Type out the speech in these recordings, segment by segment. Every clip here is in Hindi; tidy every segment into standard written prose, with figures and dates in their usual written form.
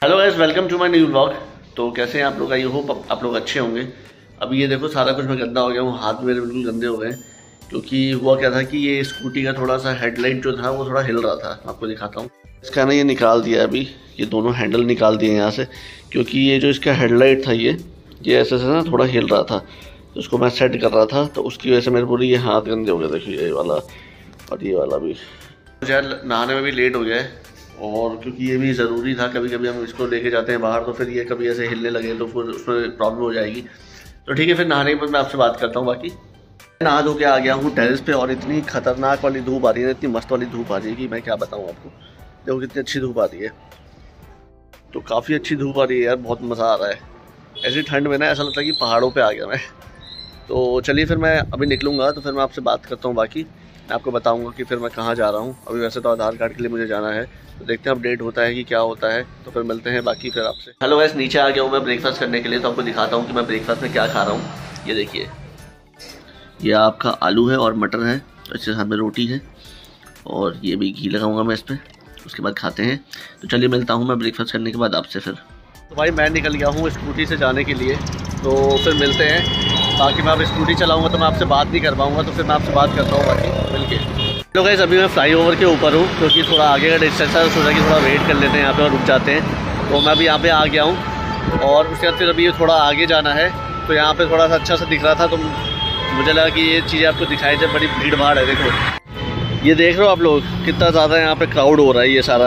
Hello guys, welcome to my new vlog. तो कैसे हैं आप लोग? आई होप आप लोग अच्छे होंगे। अभी ये देखो सारा कुछ मैं गंदा हो गया हूँ, हाथ मेरे बिल्कुल गंदे हो गए क्योंकि हुआ क्या था कि ये स्कूटी का थोड़ा सा हेडलाइट जो था वो थोड़ा हिल रहा था। आपको दिखाता हूँ। इसका ना ये निकाल दिया अभी, ये दोनों हैंडल निकाल दिए यहाँ से, क्योंकि ये जो इसका हेडलाइट था ये ऐसे से ना थोड़ा हिल रहा था। तो उसको मैं सेट कर रहा था, तो उसकी वजह से मेरे पूरी ये हाथ गंदे हो गए। देखिए ये वाला और ये वाला भी। मुझे नहाने में भी लेट हो गया है, और क्योंकि ये भी ज़रूरी था। कभी कभी हम इसको लेके जाते हैं बाहर, तो फिर ये कभी ऐसे हिलने लगे तो फिर उसमें प्रॉब्लम हो जाएगी। तो ठीक है, फिर नहाने के बाद मैं आपसे बात करता हूँ। बाकी नहा धो के आ गया हूँ टेरेस पे, और इतनी खतरनाक वाली धूप आ रही है, इतनी मस्त वाली धूप आ रही है कि मैं क्या बताऊँ आपको। देखो कितनी अच्छी धूप आ रही है, तो काफ़ी अच्छी धूप आ रही है यार, बहुत मज़ा आ रहा है। ऐसी ठंड में ना ऐसा लगता है कि पहाड़ों पर आ गया मैं। तो चलिए फिर मैं अभी निकलूँगा, तो फिर मैं आपसे बात करता हूँ। बाकी मैं आपको बताऊँगा कि फिर मैं कहाँ जा रहा हूँ। अभी वैसे तो आधार कार्ड के लिए मुझे जाना है, तो देखते हैं अपडेट होता है कि क्या होता है, तो फिर मिलते हैं बाकी फिर आपसे। हेलो गाइस, नीचे आ गया हूँ मैं ब्रेकफास्ट करने के लिए। तो आपको दिखाता हूँ कि मैं ब्रेकफास्ट में क्या खा रहा हूँ। ये देखिए, ये आपका आलू है और मटर है, इसके साथ में रोटी है, और ये भी घी लगाऊंगा मैं इस पर। उसके बाद खाते हैं। तो चलिए मिलता हूँ मैं ब्रेकफास्ट करने के बाद आपसे फिर। तो भाई मैं निकल गया हूँ स्कूटी से जाने के लिए, तो फिर मिलते हैं। बाकी मैं अब स्कूटी चलाऊँगा तो मैं आपसे बात नहीं कर पाऊँगा, तो फिर मैं आपसे बात करता हूँ बाकी मिल के। तो गाइस अभी मैं फ्लाईओवर के ऊपर हूँ, क्योंकि थोड़ा आगे का डिस्टेंस है, सोचा कि थोड़ा वेट कर लेते हैं यहाँ पे और रुक जाते हैं। तो मैं अभी यहाँ पे आ गया हूँ, और उसके बाद फिर अभी थोड़ा आगे जाना है। तो यहाँ पे थोड़ा सा अच्छा सा दिख रहा था, तो मुझे लगा कि ये चीज़ें आपको दिखाई जाए। बड़ी भीड़ भाड़ है, देखो ये देख रहे हो आप लोग कितना ज़्यादा यहाँ पे क्राउड हो रहा है। ये सारा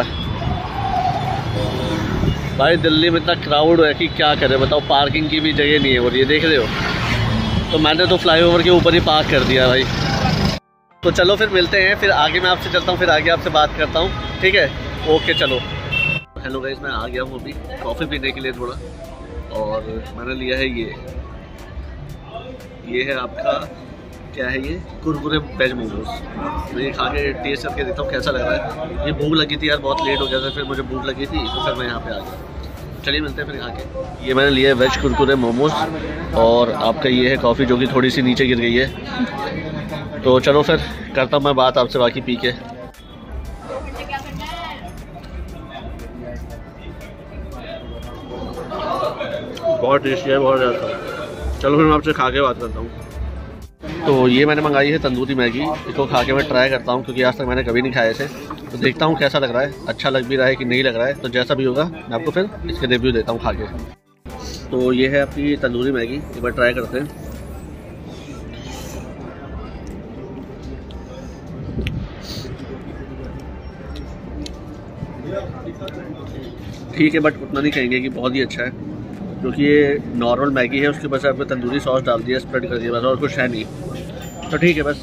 भाई दिल्ली में इतना क्राउड है कि क्या करें बताओ, पार्किंग की भी जगह नहीं है। और ये देख रहे हो, तो मैंने तो फ्लाईओवर के ऊपर ही पार्क कर दिया भाई। तो चलो फिर मिलते हैं, फिर आगे मैं आपसे चलता हूँ, फिर आगे आपसे बात करता हूँ, ठीक है? ओके चलो। हेलो गाइस, मैं आ गया हूँ अभी कॉफ़ी पीने के लिए थोड़ा, और मैंने लिया है ये है आपका क्या है, ये कुरकुरे वेज मोमोज। तो ये खा के टेस्ट करके देखता हूँ कैसा लग रहा है। ये भूख लगी थी यार, बहुत लेट हो गया था, फिर मुझे भूख लगी थी, तो फिर मैं यहाँ पे आ गया। चलिए मिलते हैं फिर खा के। ये मैंने लिया है वेज कुरकुरे मोमोज, और आपका ये है कॉफ़ी जो कि थोड़ी सी नीचे गिर गई है। तो चलो फिर करता हूँ मैं बात आपसे बाकी पी के। बहुत टेस्टी है, बहुत ज़्यादा। चलो फिर मैं आपसे खा के बात करता हूँ। तो ये मैंने मंगाई है तंदूरी मैगी, इसको खा के मैं ट्राई करता हूँ, क्योंकि आज तक मैंने कभी नहीं खाया इसे। तो देखता हूँ कैसा लग रहा है, अच्छा लग भी रहा है कि नहीं लग रहा है। तो जैसा भी होगा मैं आपको फिर इसके रिव्यू देता हूँ खा के। तो ये है आपकी तंदूरी मैगी, एक बार ट्राई करते हैं। ठीक है, बट उतना नहीं कहेंगे कि बहुत ही अच्छा है, क्योंकि ये नॉर्मल मैगी है, उसके बस आपको तंदूरी सॉस डाल दिया, स्प्रेड कर दिया बस, और कुछ है नहीं। तो ठीक है बस।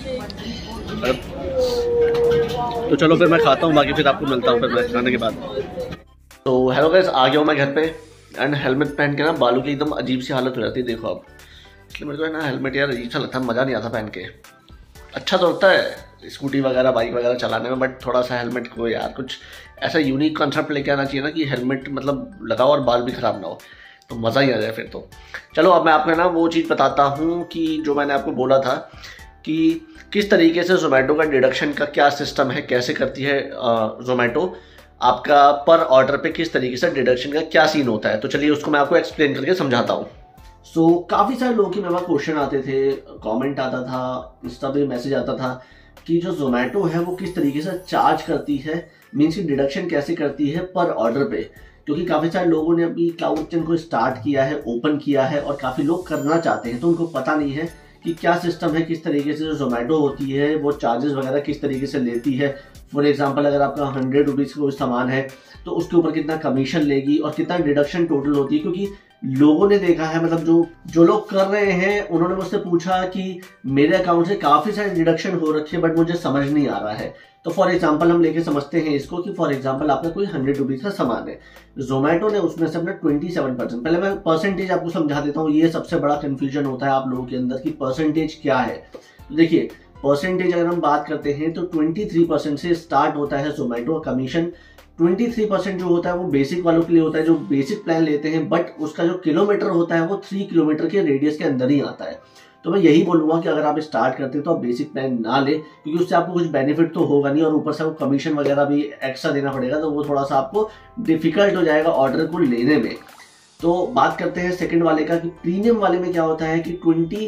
तो चलो फिर मैं खाता हूँ, बाकी फिर आपको मिलता हूँ फिर मैं खाने के बाद। तो हेलो गाइस, आ गया हूँ मैं घर पे, एंड हेलमेट पहन के ना बालों की एकदम अजीब सी हालत हो जाती है, देखो आप। इसलिए मेरे को है ना हेलमेट यार अजीब सा लगता है, मज़ा नहीं आता पहन के। अच्छा तो होता है स्कूटी वगैरह बाइक वगैरह चलाने में, बट थोड़ा सा हेलमेट को यार कुछ ऐसा यूनिक कॉन्सेप्ट लेके आना चाहिए ना, कि हेलमेट मतलब लगाओ और बाल भी ख़राब ना हो, तो मज़ा ही आ जाए फिर तो। चलो अब मैं आपको ना वो चीज़ बताता हूँ कि जो मैंने आपको बोला था कि किस तरीके से ज़ोमैटो का डिडक्शन का क्या सिस्टम है, कैसे करती है ज़ोमैटो आपका पर ऑर्डर पे किस तरीके से डिडक्शन का क्या सीन होता है। तो चलिए उसको मैं आपको एक्सप्लेन करके समझाता हूँ। काफ़ी सारे लोगों के मेरे पास क्वेश्चन आते थे, कमेंट आता था, इंस्टा पे मैसेज आता था कि जो ज़ोमैटो है वो किस तरीके से चार्ज करती है, मीन्स की डिडक्शन कैसे करती है पर ऑर्डर पे। क्योंकि काफ़ी सारे लोगों ने अभी क्लाउड किचन को स्टार्ट किया है, ओपन किया है, और काफ़ी लोग करना चाहते हैं, तो उनको पता नहीं है कि क्या सिस्टम है, किस तरीके से जो ज़ोमैटो होती है वो चार्जेस वगैरह किस तरीके से लेती है। फॉर एग्जांपल अगर आपका 100 रुपीज़ का कोई सामान है, तो उसके ऊपर कितना कमीशन लेगी और कितना डिडक्शन टोटल होती है। क्योंकि लोगों ने देखा है, मतलब जो लोग कर रहे हैं उन्होंने मुझसे पूछा कि मेरे अकाउंट से काफ़ी सारे डिडक्शन हो रखे हैं, बट मुझे समझ नहीं आ रहा है। तो फॉर एग्जांपल हम लेके समझते हैं इसको कि फॉर एग्जांपल आपका कोई 100 रुपीज़ का सामान है, ज़ोमैटो ने उसमें से अपना 27%, पहले मैं परसेंटेज आपको समझा देता हूँ, ये सबसे बड़ा कन्फ्यूजन होता है आप लोगों के अंदर कि परसेंटेज क्या है। तो देखिए परसेंटेज अगर हम बात करते हैं तो 23% से स्टार्ट होता है ज़ोमैटो का कमीशन। 23% जो होता है वो बेसिक वालों के लिए होता है, जो बेसिक प्लान लेते हैं, बट उसका जो किलोमीटर होता है वो 3 किलोमीटर के रेडियस के अंदर ही आता है। तो मैं यही बोलूँगा कि अगर आप स्टार्ट करते हैं तो आप बेसिक प्लान ना लें, क्योंकि उससे आपको कुछ बेनिफिट तो होगा नहीं और ऊपर से आपको कमीशन वगैरह भी एक्स्ट्रा देना पड़ेगा, तो वो थोड़ा सा आपको डिफिकल्ट हो जाएगा ऑर्डर को लेने में। तो बात करते हैं सेकंड वाले का कि प्रीमियम वाले में क्या होता है कि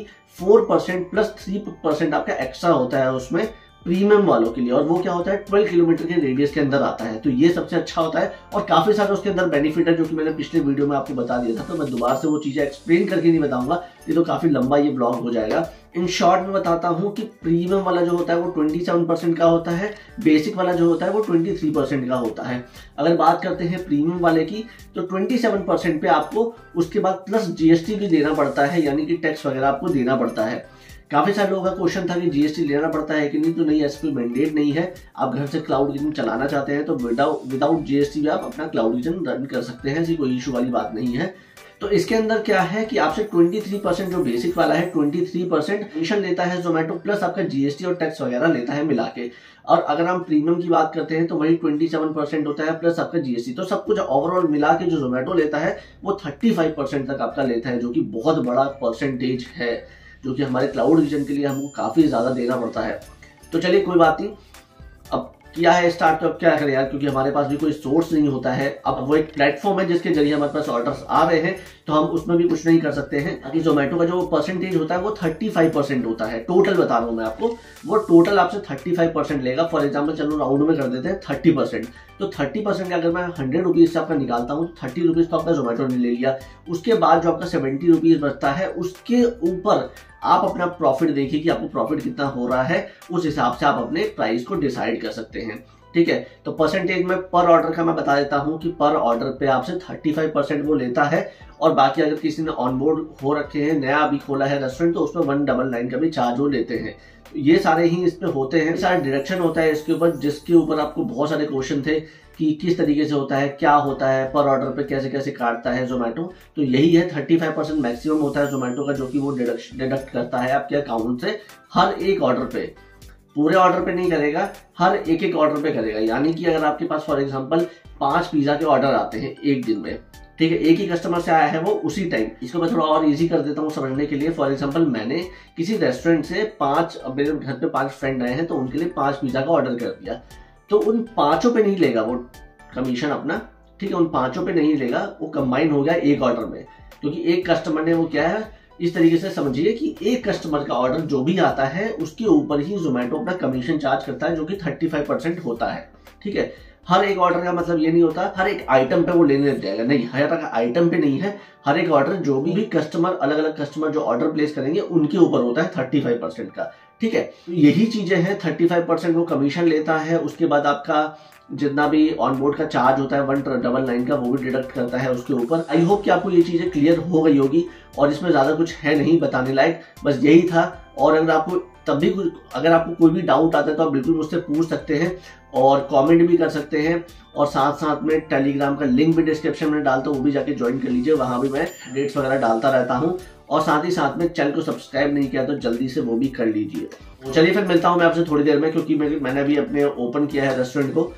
24% प्लस 3% आपका एक्स्ट्रा होता है उसमें प्रीमियम वालों के लिए, और वो क्या होता है 12 किलोमीटर के रेडियस के अंदर आता है। तो ये सबसे अच्छा होता है और काफी सारे उसके अंदर बेनिफिट है जो कि मैंने पिछले वीडियो में आपको बता दिया था, तो मैं दोबारा से वो चीजें एक्सप्लेन करके नहीं बताऊंगा, ये तो काफी लंबा ये ब्लॉग हो जाएगा। इन शॉर्ट में बताता हूँ कि प्रीमियम वाला जो होता है वो 27% का होता है, बेसिक वाला जो होता है वो 23% का होता है। अगर बात करते हैं प्रीमियम वाले की तो 27% पे आपको उसके बाद प्लस जीएसटी भी देना पड़ता है, यानी कि टैक्स वगैरह आपको देना पड़ता है। काफी सारे लोगों का क्वेश्चन था कि जीएसटी लेना पड़ता है कि नहीं, तो नहीं, ऐसा कोई मैंडेट नहीं है। आप घर से क्लाउड किचन चलाना चाहते हैं तो विदाउट जीएसटी भी आप अपना क्लाउड किचन रन कर सकते हैं, ऐसी कोई इशू वाली बात नहीं है। तो इसके अंदर क्या है कि आपसे 23% जो बेसिक वाला है 23% कमीशन लेता है जोमेटो, प्लस आपका जीएसटी और टैक्स वगैरह लेता है मिला के। और अगर हम प्रीमियम की बात करते हैं तो वही 27% होता है प्लस आपका जीएसटी। तो सब कुछ ओवरऑल मिला के जो जोमेटो लेता है वो 35% तक आपका लेता है, जो कि बहुत बड़ा परसेंटेज है, जो कि हमारे क्लाउड किचन के लिए हमको काफी ज्यादा देना पड़ता है। तो चलिए कोई बात नहीं, अब किया है स्टार्ट तो अब क्या करें यार, क्योंकि हमारे पास भी कोई सोर्स नहीं होता है। अब वो एक प्लेटफॉर्म है जिसके जरिए हमारे पास ऑर्डर्स आ रहे हैं, तो हम उसमें भी कुछ नहीं कर सकते हैं। ताकि जोमेटो का जो परसेंटेज होता है वो 35% होता है, टोटल बता रहा हूँ मैं आपको, वो टोटल आपसे 35% लेगा। फॉर एग्जाम्पल चलो राउंड में कर देते हैं 30%, तो 30% अगर मैं 100 रुपीज से आपका निकालता हूँ तो 30 रुपीज तो आपका जोमेटो ने ले लिया। उसके बाद जो आपका 70 रुपीज बचता है उसके ऊपर आप अपना प्रॉफिट देखिए कि आपको प्रॉफिट कितना हो रहा है, उस हिसाब से आप अपने प्राइस को डिसाइड कर सकते हैं। ठीक है, तो परसेंटेज में पर ऑर्डर का मैं बता देता हूं कि पर ऑर्डर पे आपसे 35% वो लेता है, और बाकी अगर किसी ने ऑनबोर्ड हो रखे हैं, नया अभी खोला है रेस्टोरेंट, तो उसमें 199 का भी चार्ज वो लेते हैं। तो ये सारे ही इसमें होते हैं, सारा डिडक्शन होता है इसके ऊपर, जिसके ऊपर आपको बहुत सारे क्वेश्चन थे कि किस तरीके से होता है, क्या होता है, पर ऑर्डर पे कैसे कैसे काटता है जोमेटो। तो यही है 35% मैक्सिमम होता है जोमेटो का, जो कि वो डिडक्ट करता है आपके अकाउंट से हर एक ऑर्डर पे। पूरे ऑर्डर पे नहीं करेगा, हर एक ऑर्डर पे करेगा। यानी कि अगर आपके पास फॉर एग्जांपल 5 पिज्जा के ऑर्डर आते हैं एक दिन में, ठीक है, एक ही कस्टमर से आया है वो उसी टाइम। इसको मैं थोड़ा और इजी कर देता हूँ समझने के लिए। फॉर एग्जांपल मैंने किसी रेस्टोरेंट से 5, मेरे घर पे 5 फ्रेंड आए हैं तो उनके लिए 5 पिज्जा का ऑर्डर कर दिया, तो उन 5 पे नहीं लेगा वो कमीशन अपना, ठीक है, उन 5 पे नहीं लेगा, वो कंबाइन हो गया एक ऑर्डर में। क्योंकि एक कस्टमर ने वो क्या है, इस तरीके से समझिए कि एक कस्टमर का ऑर्डर जो भी आता है उसके ऊपर ही जोमेटो अपना कमीशन चार्ज करता है, जो कि 35% होता है। ठीक है, हर एक ऑर्डर का मतलब ये नहीं होता हर एक आइटम पे वो लेने लग जाएगा, नहीं, हर एक आइटम पे नहीं है, हर एक ऑर्डर जो भी कस्टमर, अलग अलग कस्टमर जो ऑर्डर प्लेस करेंगे उनके ऊपर होता है 35% का। ठीक है, तो यही चीजें हैं, 35% वो कमीशन लेता है। उसके बाद आपका जितना भी ऑनबोर्ड का चार्ज होता है 199 का, वो भी डिडक्ट करता है उसके ऊपर। आई होप कि आपको ये चीजें क्लियर हो गई होगी, और इसमें ज्यादा कुछ है नहीं बताने लायक, बस यही था। और अगर आपको तब भी अगर आपको कोई भी डाउट आता है तो आप बिल्कुल मुझसे पूछ सकते हैं और कमेंट भी कर सकते हैं। और साथ साथ में टेलीग्राम का लिंक भी डिस्क्रिप्शन में डालता हूँ, वो भी जाके ज्वाइन कर लीजिए, वहां भी मैं अपडेट्स वगैरह डालता रहता हूँ। और साथ ही साथ में चैनल को सब्सक्राइब नहीं किया तो जल्दी से वो भी कर लीजिए। चलिए फिर मिलता हूँ मैं आपसे थोड़ी देर में, क्योंकि मैंने अभी अपने ओपन किया है रेस्टोरेंट को,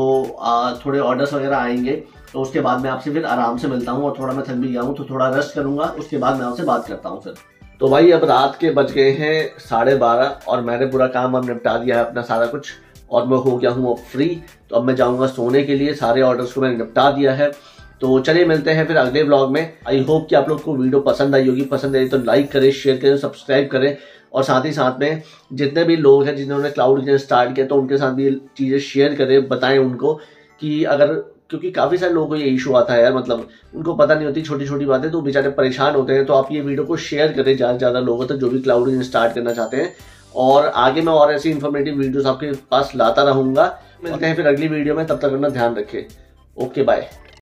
तो थोड़े ऑर्डर्स वगैरह आएंगे, तो उसके बाद मैं आपसे फिर आराम से मिलता हूँ। और थोड़ा मैं थक भी गया हूँ तो थोड़ा रेस्ट करूंगा, उसके बाद मैं आपसे बात करता हूँ फिर। तो भाई अब रात के बज गए हैं 12:30 और मैंने पूरा काम अब निपटा दिया है अपना सारा कुछ, और मैं हो गया हूँ अब फ्री। तो अब मैं जाऊंगा सोने के लिए, सारे ऑर्डर्स को मैंने निपटा दिया है। तो चलिए मिलते हैं फिर अगले व्लॉग में। आई होप कि आप लोग को वीडियो पसंद आई होगी, पसंद आई तो लाइक करें, शेयर करें, सब्सक्राइब करें। और साथ ही साथ में जितने भी लोग हैं जिन्होंने क्लाउड किचन स्टार्ट किया, तो उनके साथ भी ये चीज़ें शेयर करें, बताएं उनको कि अगर, क्योंकि काफ़ी सारे लोगों को ये इशू आता है यार, मतलब उनको पता नहीं होती छोटी छोटी बातें, तो बेचारे परेशान होते हैं। तो आप ये वीडियो को शेयर करें ज़्यादा से ज़्यादा लोगों तक जो भी क्लाउड किचन स्टार्ट करना चाहते हैं। और आगे मैं और ऐसी इन्फॉर्मेटिव वीडियोस आपके पास लाता रहूँगा। मिलते हैं फिर अगली वीडियो में, तब तक अपना ध्यान रखें। Okay bye.